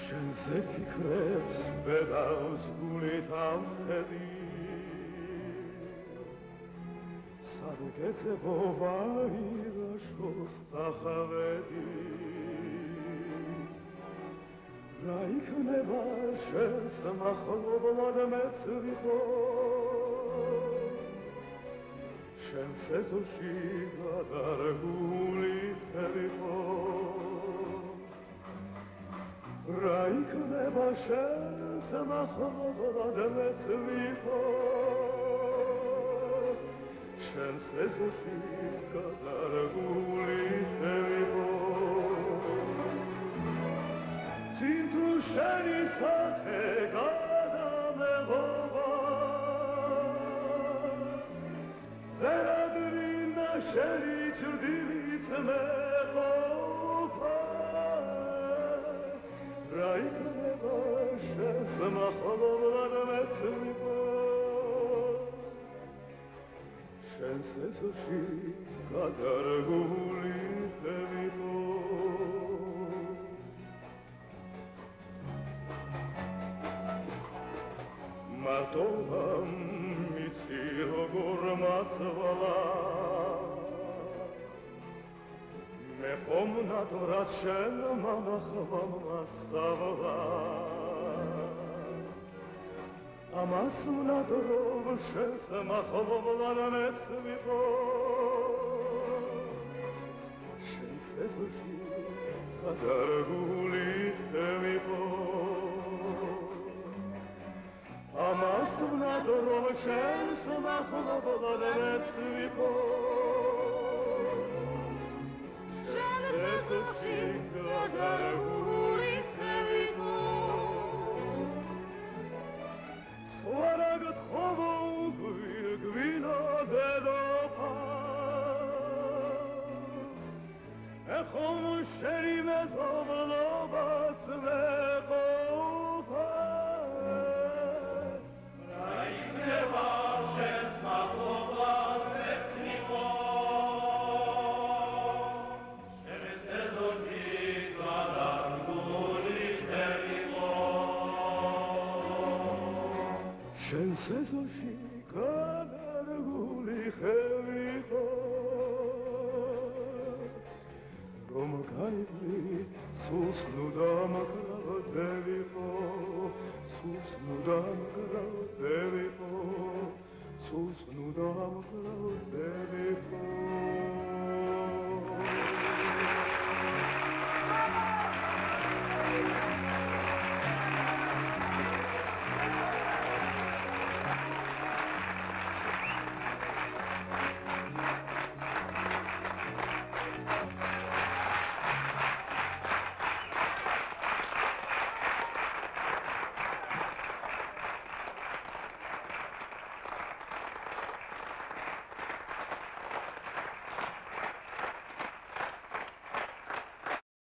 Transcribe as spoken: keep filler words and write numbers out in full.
შენზე ფიქრებს ბედავს გული თავხედი სადგეცებო ვაირაშოს წახავედი რა იქნება შენს მახლობლად მეც ვიყო შენს ეზოში გადარგული ვიყო რა იქნება შენს მახლობლად მეც ვიყო შენს ეზოში გადარგული ვიყო Cintu sheni sakhe gadamegova Zeradrina sheni chudilits meqova Raikneva shes makhlovlad metzvivo Shens ezoshi gadarguli tevivo მარტოვამ მიცი როგორ მაცვალა მე ხომ ნატრას შენ მანახავ მასწავლა ამას უნადრობ შენს მახლობლად მეც ვიყო შენს ეზოში გადარგული ვიყო Amas unadrov shens machloblad meც ვიყო შენს ეზოში გადარგული ვიყო სხვა რა გთხოვო გვირგვინა დედოფალს ეხომ შენი მეზობლობას ვეყოფა შენს ეზოში